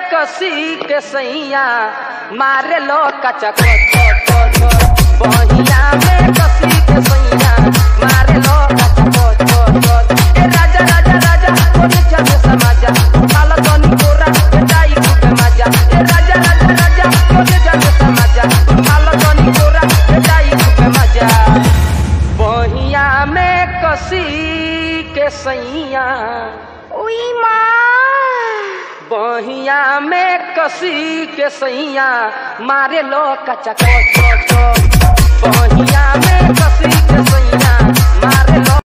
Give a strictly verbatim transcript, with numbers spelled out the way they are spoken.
कसी के सैया मारे लो कचा को बहिया में कसी के सैया मारे लो कचा को ए राजा राजा राजा कोने जाने समाजा खाला तनी कोरा बेटाई खूबे मजा ए राजा राजा राजा कोने जाने समाजा खाला तनी कोरा बेटाई खूबे मजा बहिया में कसी के सैया उई माँ बहिया में कसी के सैया मारे लो कचा को बहिया में कसी